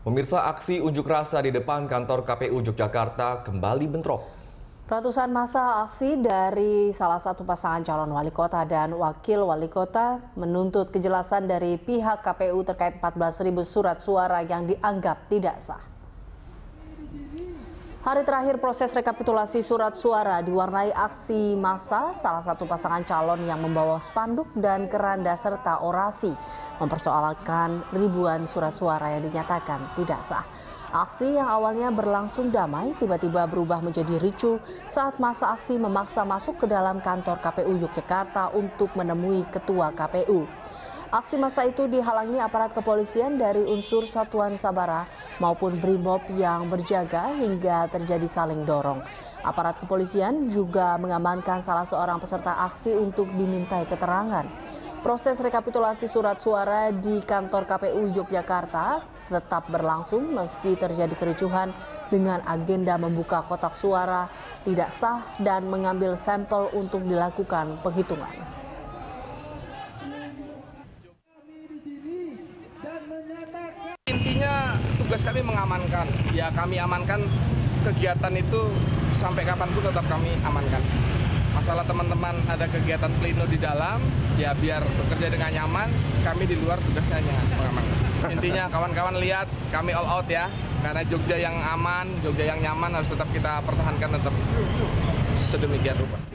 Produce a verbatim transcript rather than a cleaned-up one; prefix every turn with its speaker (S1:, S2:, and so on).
S1: Pemirsa, aksi unjuk rasa di depan kantor K P U Yogyakarta kembali bentrok.
S2: Ratusan massa aksi dari salah satu pasangan calon wali kota dan wakil wali kota menuntut kejelasan dari pihak K P U terkait empat belas ribu surat suara yang dianggap tidak sah. Hari terakhir proses rekapitulasi surat suara diwarnai aksi massa salah satu pasangan calon yang membawa spanduk dan keranda serta orasi mempersoalkan ribuan surat suara yang dinyatakan tidak sah. Aksi yang awalnya berlangsung damai tiba-tiba berubah menjadi ricuh saat massa aksi memaksa masuk ke dalam kantor K P U Yogyakarta untuk menemui ketua K P U. Aksi massa itu dihalangi aparat kepolisian dari unsur Satuan Sabara maupun Brimob yang berjaga hingga terjadi saling dorong. Aparat kepolisian juga mengamankan salah seorang peserta aksi untuk dimintai keterangan. Proses rekapitulasi surat suara di kantor K P U Yogyakarta tetap berlangsung meski terjadi kericuhan dengan agenda membuka kotak suara tidak sah dan mengambil sampel untuk dilakukan penghitungan.
S3: Intinya tugas kami mengamankan, ya kami amankan kegiatan itu sampai kapanpun tetap kami amankan. Masalah teman-teman ada kegiatan pleno di dalam, ya biar bekerja dengan nyaman, kami di luar tugasnya hanya mengamankan. Intinya kawan-kawan lihat kami all out ya, karena Jogja yang aman, Jogja yang nyaman harus tetap kita pertahankan tetap sedemikian rupa.